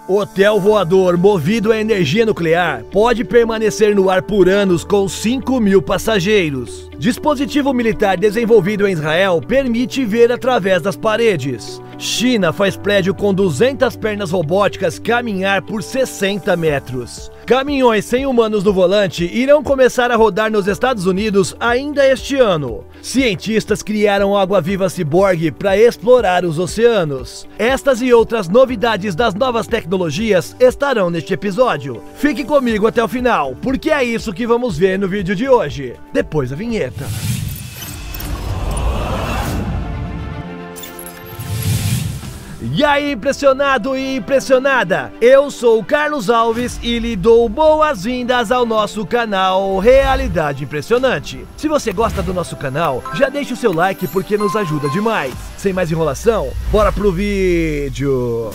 Hotel voador movido a energia nuclear pode permanecer no ar por anos com 5.000 passageiros. Dispositivo militar desenvolvido em Israel permite ver através das paredes. China faz prédio com 200 pernas robóticas caminhar por 60 metros. Caminhões sem humanos no volante irão começar a rodar nos Estados Unidos ainda este ano. Cientistas criaram água-viva ciborgue para explorar os oceanos. Estas e outras novidades das novas tecnologias estarão neste episódio. Fique comigo até o final, porque é isso que vamos ver no vídeo de hoje, depois da vinheta. E aí, impressionado e impressionada? Eu sou o Carlos Alves e lhe dou boas-vindas ao nosso canal Realidade Impressionante. Se você gosta do nosso canal, já deixa o seu like porque nos ajuda demais. Sem mais enrolação, bora pro vídeo!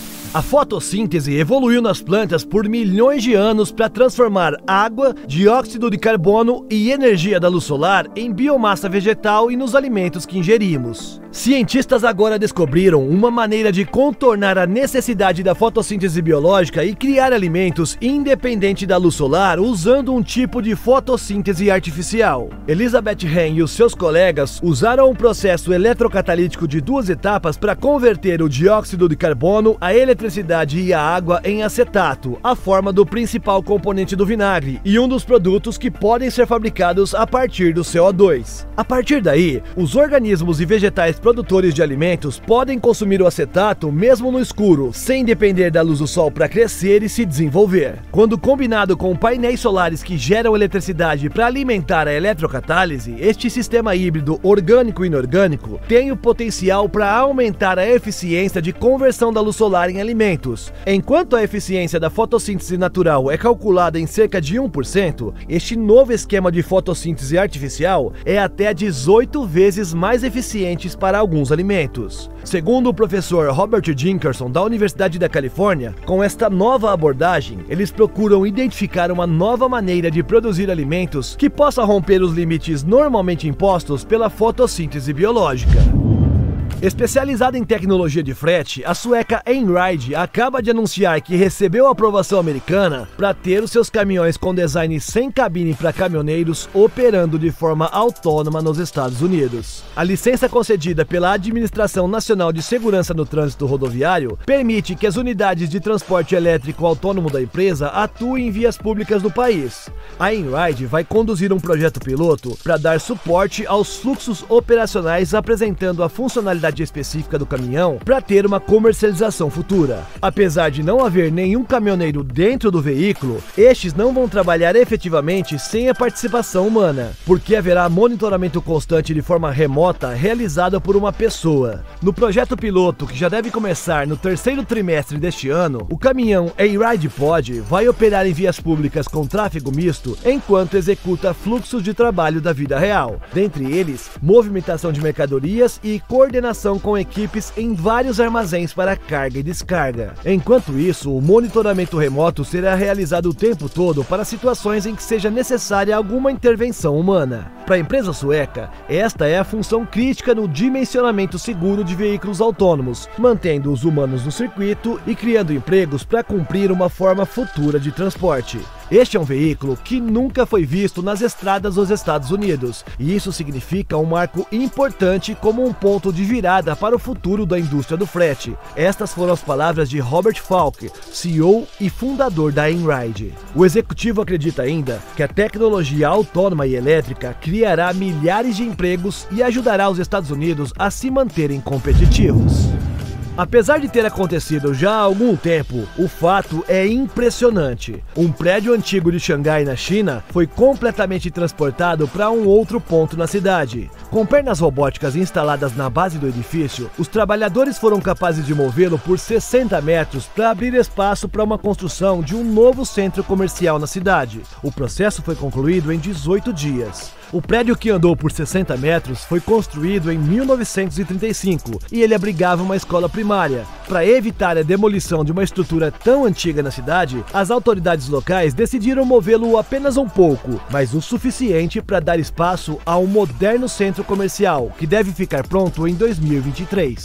A fotossíntese evoluiu nas plantas por milhões de anos para transformar água, dióxido de carbono e energia da luz solar em biomassa vegetal e nos alimentos que ingerimos. Cientistas agora descobriram uma maneira de contornar a necessidade da fotossíntese biológica e criar alimentos independente da luz solar usando um tipo de fotossíntese artificial. Elizabeth Hen e os seus colegas usaram um processo eletrocatalítico de 2 etapas para converter o dióxido de carbono, a eletricidade e a água em acetato, a forma do principal componente do vinagre e um dos produtos que podem ser fabricados a partir do CO2. A partir daí, os organismos e vegetais produtores de alimentos podem consumir o acetato mesmo no escuro, sem depender da luz do sol para crescer e se desenvolver. Quando combinado com painéis solares que geram eletricidade para alimentar a eletrocatálise, este sistema híbrido orgânico e inorgânico tem o potencial para aumentar a eficiência de conversão da luz solar em alimentos. Enquanto a eficiência da fotossíntese natural é calculada em cerca de 1%, este novo esquema de fotossíntese artificial é até 18 vezes mais eficiente para alguns alimentos. Segundo o professor Robert Dinkerson da Universidade da Califórnia, com esta nova abordagem, eles procuram identificar uma nova maneira de produzir alimentos que possa romper os limites normalmente impostos pela fotossíntese biológica. Especializada em tecnologia de frete, a sueca Einride acaba de anunciar que recebeu a aprovação americana para ter os seus caminhões com design sem cabine para caminhoneiros operando de forma autônoma nos Estados Unidos. A licença concedida pela Administração Nacional de Segurança no Trânsito Rodoviário permite que as unidades de transporte elétrico autônomo da empresa atuem em vias públicas do país. A Einride vai conduzir um projeto piloto para dar suporte aos fluxos operacionais apresentando a funcionalidade específica do caminhão para ter uma comercialização futura. Apesar de não haver nenhum caminhoneiro dentro do veículo, estes não vão trabalhar efetivamente sem a participação humana, porque haverá monitoramento constante de forma remota realizada por uma pessoa. No projeto piloto, que já deve começar no 3º trimestre deste ano, o caminhão Einride Pod vai operar em vias públicas com tráfego misto enquanto executa fluxos de trabalho da vida real, dentre eles movimentação de mercadorias e coordenação com equipes em vários armazéns para carga e descarga. Enquanto isso, o monitoramento remoto será realizado o tempo todo para situações em que seja necessária alguma intervenção humana. Para a empresa sueca, esta é a função crítica no dimensionamento seguro de veículos autônomos, mantendo os humanos no circuito e criando empregos para cumprir uma forma futura de transporte. Este é um veículo que nunca foi visto nas estradas dos Estados Unidos, e isso significa um marco importante como um ponto de virada para o futuro da indústria do frete. Estas foram as palavras de Robert Falk, CEO e fundador da Einride. O executivo acredita ainda que a tecnologia autônoma e elétrica criará milhares de empregos e ajudará os Estados Unidos a se manterem competitivos. Apesar de ter acontecido já há algum tempo, o fato é impressionante. Um prédio antigo de Xangai, na China, foi completamente transportado para um outro ponto na cidade. Com pernas robóticas instaladas na base do edifício, os trabalhadores foram capazes de movê-lo por 60 metros para abrir espaço para uma construção de um novo centro comercial na cidade. O processo foi concluído em 18 dias. O prédio, que andou por 60 metros, foi construído em 1935 e ele abrigava uma escola primária. Para evitar a demolição de uma estrutura tão antiga na cidade, as autoridades locais decidiram movê-lo apenas um pouco, mas o suficiente para dar espaço a um moderno centro comercial, que deve ficar pronto em 2023.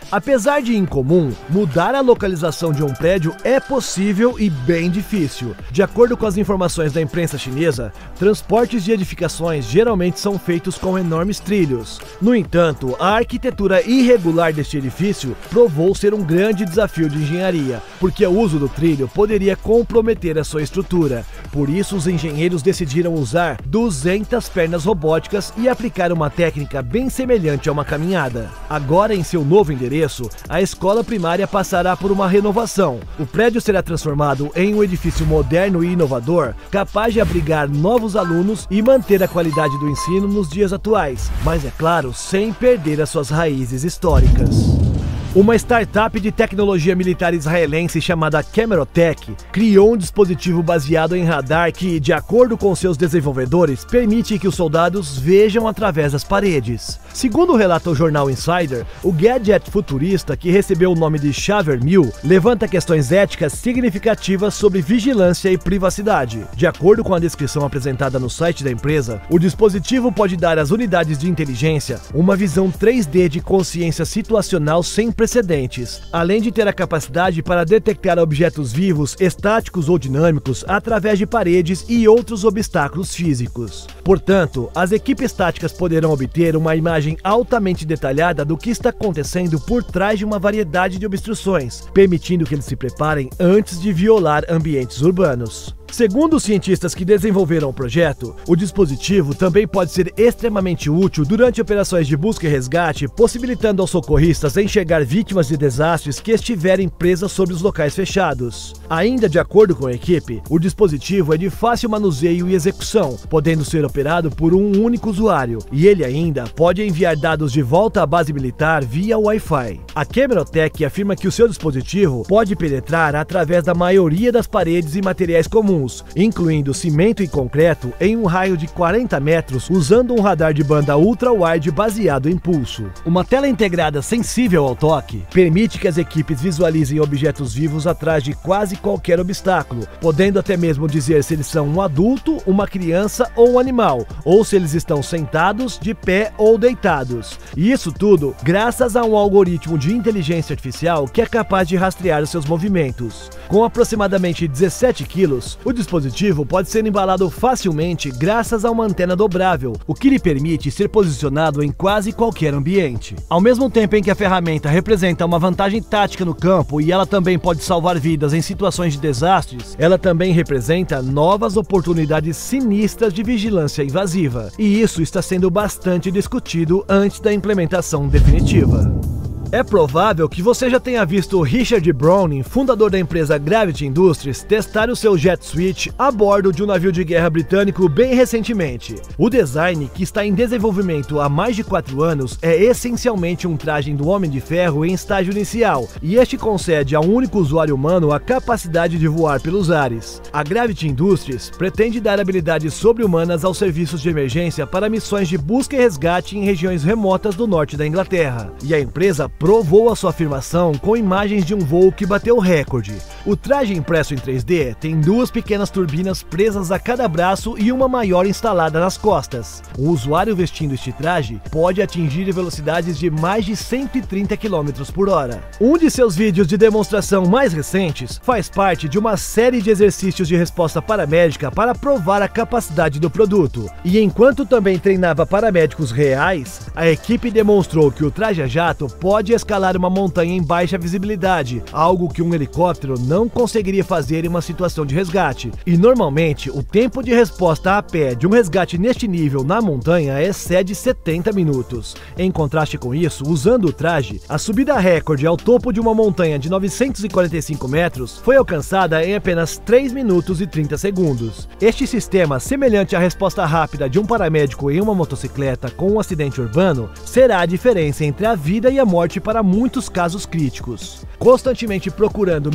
Apesar de incomum, mudar a localização de um prédio é possível e bem difícil. De acordo com as informações da imprensa chinesa, transportes de edificações geralmente são feitos com enormes trilhos. No entanto, a arquitetura irregular deste edifício provou ser um grande desafio de engenharia, porque o uso do trilho poderia comprometer a sua estrutura. Por isso, os engenheiros decidiram usar 200 pernas robóticas e aplicar uma técnica bem semelhante a uma caminhada. Agora, em seu novo endereço, a escola primária passará por uma renovação. O prédio será transformado em um edifício moderno e inovador, capaz de abrigar novos alunos e manter a qualidade do ensino nos dias atuais, mas é claro, sem perder as suas raízes históricas. Uma startup de tecnologia militar israelense chamada Camerotech criou um dispositivo baseado em radar que, de acordo com seus desenvolvedores, permite que os soldados vejam através das paredes. Segundo relata o jornal Insider, o gadget futurista, que recebeu o nome de Shaver 1000, levanta questões éticas significativas sobre vigilância e privacidade. De acordo com a descrição apresentada no site da empresa, o dispositivo pode dar às unidades de inteligência uma visão 3D de consciência situacional sem precedentes, além de ter a capacidade para detectar objetos vivos, estáticos ou dinâmicos através de paredes e outros obstáculos físicos. Portanto, as equipes táticas poderão obter uma imagem altamente detalhada do que está acontecendo por trás de uma variedade de obstruções, permitindo que eles se preparem antes de violar ambientes urbanos. Segundo os cientistas que desenvolveram o projeto, o dispositivo também pode ser extremamente útil durante operações de busca e resgate, possibilitando aos socorristas enxergar vítimas de desastres que estiverem presas sobre os locais fechados. Ainda de acordo com a equipe, o dispositivo é de fácil manuseio e execução, podendo ser operado por um único usuário, e ele ainda pode enviar dados de volta à base militar via Wi-Fi. A Camerotech afirma que o seu dispositivo pode penetrar através da maioria das paredes e materiais comuns, incluindo cimento e concreto, em um raio de 40 metros, usando um radar de banda ultra-wide baseado em pulso. Uma tela integrada sensível ao toque permite que as equipes visualizem objetos vivos atrás de quase qualquer obstáculo, podendo até mesmo dizer se eles são um adulto, uma criança ou um animal, ou se eles estão sentados, de pé ou deitados. E isso tudo graças a um algoritmo de inteligência artificial que é capaz de rastrear os seus movimentos. Com aproximadamente 17 quilos, o dispositivo pode ser embalado facilmente graças a uma antena dobrável, o que lhe permite ser posicionado em quase qualquer ambiente. Ao mesmo tempo em que a ferramenta representa uma vantagem tática no campo e ela também pode salvar vidas em situações de desastres, ela também representa novas oportunidades sinistras de vigilância invasiva. E isso está sendo bastante discutido antes da implementação definitiva. É provável que você já tenha visto Richard Browning, fundador da empresa Gravity Industries, testar o seu Jet Switch a bordo de um navio de guerra britânico bem recentemente. O design, que está em desenvolvimento há mais de 4 anos, é essencialmente um traje do Homem de Ferro em estágio inicial, e este concede a um único usuário humano a capacidade de voar pelos ares. A Gravity Industries pretende dar habilidades sobre-humanas aos serviços de emergência para missões de busca e resgate em regiões remotas do norte da Inglaterra, e a empresa provou a sua afirmação com imagens de um voo que bateu o recorde. O traje impresso em 3D tem 2 pequenas turbinas presas a cada braço e uma maior instalada nas costas. Um usuário vestindo este traje pode atingir velocidades de mais de 130 km por hora. Um de seus vídeos de demonstração mais recentes faz parte de uma série de exercícios de resposta paramédica para provar a capacidade do produto. E enquanto também treinava paramédicos reais, a equipe demonstrou que o traje a jato pode escalar uma montanha em baixa visibilidade, algo que um helicóptero não conseguiria fazer em uma situação de resgate. E normalmente, o tempo de resposta a pé de um resgate neste nível na montanha excede 70 minutos. Em contraste com isso, usando o traje, a subida recorde ao topo de uma montanha de 945 metros foi alcançada em apenas 3 minutos e 30 segundos. Este sistema, semelhante à resposta rápida de um paramédico em uma motocicleta com um acidente urbano, será a diferença entre a vida e a morte para muitos casos críticos. Constantemente procurando melhorar o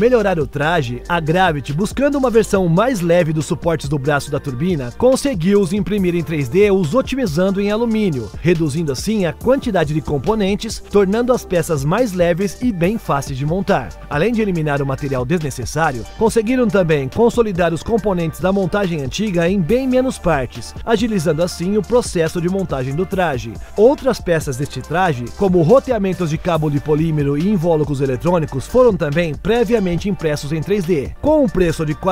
o traje, a Gravity, buscando uma versão mais leve dos suportes do braço da turbina, conseguiu os imprimir em 3D, os otimizando em alumínio, reduzindo assim a quantidade de componentes, tornando as peças mais leves e bem fáceis de montar. Além de eliminar o material desnecessário, conseguiram também consolidar os componentes da montagem antiga em bem menos partes, agilizando assim o processo de montagem do traje. Outras peças deste traje, como roteamentos de cabo de polímero e invólucros eletrônicos, foram também previamente impressos em 3D. Com um preço de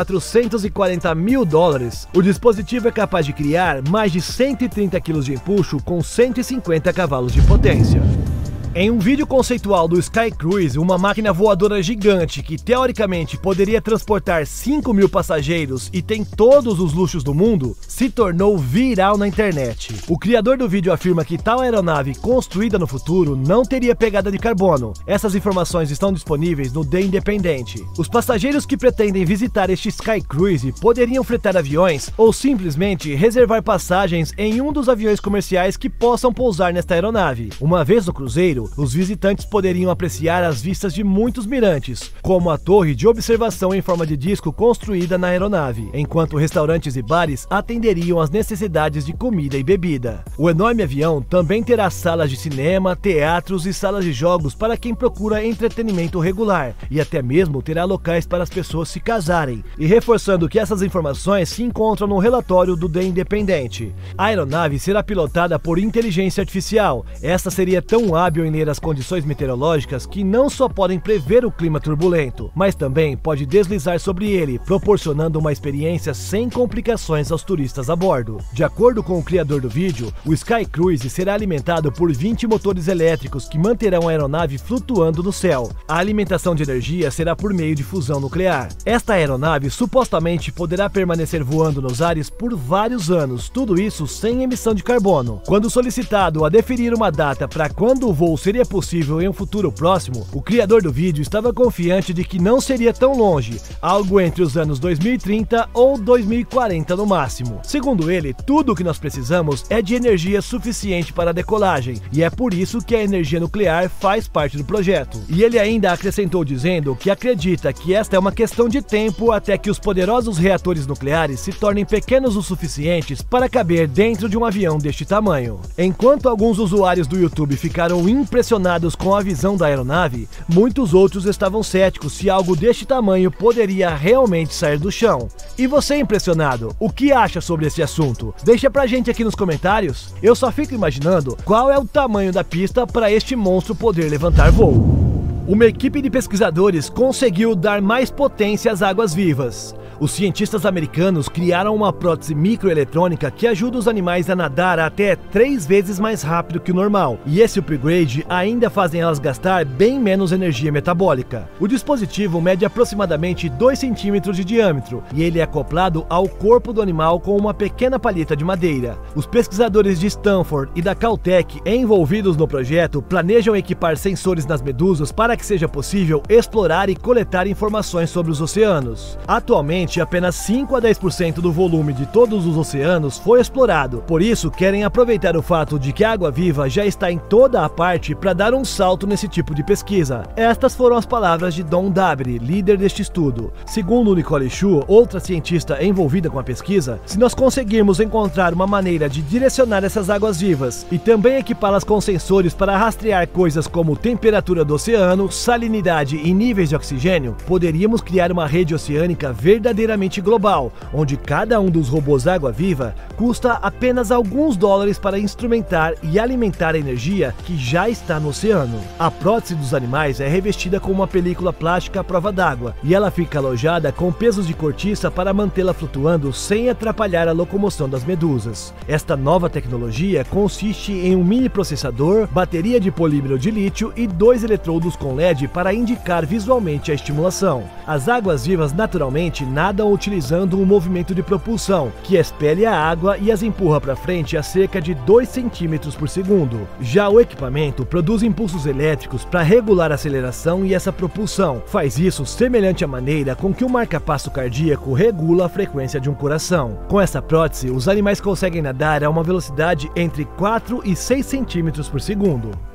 $440 mil, o dispositivo é capaz de criar mais de 130 kg de empuxo com 150 cavalos de potência. Em um vídeo conceitual do Sky Cruise, uma máquina voadora gigante que teoricamente poderia transportar 5.000 passageiros e tem todos os luxos do mundo, se tornou viral na internet. O criador do vídeo afirma que tal aeronave construída no futuro não teria pegada de carbono. Essas informações estão disponíveis no The Independent. Os passageiros que pretendem visitar este Sky Cruise poderiam fretar aviões ou simplesmente reservar passagens em um dos aviões comerciais que possam pousar nesta aeronave. Uma vez no cruzeiro, os visitantes poderiam apreciar as vistas de muitos mirantes, como a torre de observação em forma de disco construída na aeronave, enquanto restaurantes e bares atenderiam às necessidades de comida e bebida. O enorme avião também terá salas de cinema, teatros e salas de jogos para quem procura entretenimento regular, e até mesmo terá locais para as pessoas se casarem, e reforçando que essas informações se encontram no relatório do The Independent. A aeronave será pilotada por inteligência artificial. Esta seria tão hábil em ler as condições meteorológicas que não só podem prever o clima turbulento, mas também pode deslizar sobre ele, proporcionando uma experiência sem complicações aos turistas a bordo. De acordo com o criador do vídeo, o Sky Cruise será alimentado por 20 motores elétricos que manterão a aeronave flutuando no céu. A alimentação de energia será por meio de fusão nuclear. Esta aeronave supostamente poderá permanecer voando nos ares por vários anos, tudo isso sem emissão de carbono. Quando solicitado a definir uma data para quando o voo seria possível em um futuro próximo, o criador do vídeo estava confiante de que não seria tão longe, algo entre os anos 2030 ou 2040 no máximo. Segundo ele, tudo o que nós precisamos é de energia suficiente para a decolagem, e é por isso que a energia nuclear faz parte do projeto. E ele ainda acrescentou dizendo que acredita que esta é uma questão de tempo até que os poderosos reatores nucleares se tornem pequenos o suficientes para caber dentro de um avião deste tamanho. Enquanto alguns usuários do YouTube ficaram impressionados com a visão da aeronave, muitos outros estavam céticos se algo deste tamanho poderia realmente sair do chão. E você, impressionado, o que acha sobre esse assunto? Deixa pra gente aqui nos comentários. Eu só fico imaginando qual é o tamanho da pista para este monstro poder levantar voo. Uma equipe de pesquisadores conseguiu dar mais potência às águas-vivas. Os cientistas americanos criaram uma prótese microeletrônica que ajuda os animais a nadar até 3 vezes mais rápido que o normal, e esse upgrade ainda fazem elas gastar bem menos energia metabólica. O dispositivo mede aproximadamente 2 centímetros de diâmetro, e ele é acoplado ao corpo do animal com uma pequena palheta de madeira. Os pesquisadores de Stanford e da Caltech envolvidos no projeto planejam equipar sensores nas medusas para que seja possível explorar e coletar informações sobre os oceanos. Atualmente, apenas 5 a 10% do volume de todos os oceanos foi explorado, por isso querem aproveitar o fato de que a água-viva já está em toda a parte para dar um salto nesse tipo de pesquisa. Estas foram as palavras de Don Dabiri, líder deste estudo. Segundo Nicole Chu, outra cientista envolvida com a pesquisa, se nós conseguirmos encontrar uma maneira de direcionar essas águas-vivas e também equipá-las com sensores para rastrear coisas como temperatura do oceano, salinidade e níveis de oxigênio, poderíamos criar uma rede oceânica verdadeiramente global, onde cada um dos robôs água-viva custa apenas alguns dólares para instrumentar e alimentar a energia que já está no oceano. A prótese dos animais é revestida com uma película plástica à prova d'água, e ela fica alojada com pesos de cortiça para mantê-la flutuando sem atrapalhar a locomoção das medusas. Esta nova tecnologia consiste em um mini processador, bateria de polímero de lítio e 2 eletrodos com LED para indicar visualmente a estimulação. As águas-vivas naturalmente nadam utilizando um movimento de propulsão, que expele a água e as empurra para frente a cerca de 2 centímetros por segundo. Já o equipamento produz impulsos elétricos para regular a aceleração e essa propulsão. Faz isso semelhante à maneira com que um marca-passo cardíaco regula a frequência de um coração. Com essa prótese, os animais conseguem nadar a uma velocidade entre 4 e 6 centímetros por segundo.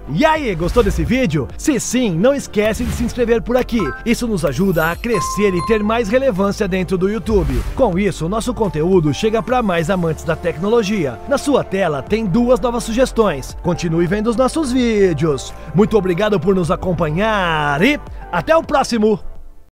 E aí, gostou desse vídeo? Se sim, não esquece de se inscrever por aqui. Isso nos ajuda a crescer e ter mais relevância dentro do YouTube. Com isso, nosso conteúdo chega para mais amantes da tecnologia. Na sua tela tem 2 novas sugestões. Continue vendo os nossos vídeos. Muito obrigado por nos acompanhar e até o próximo!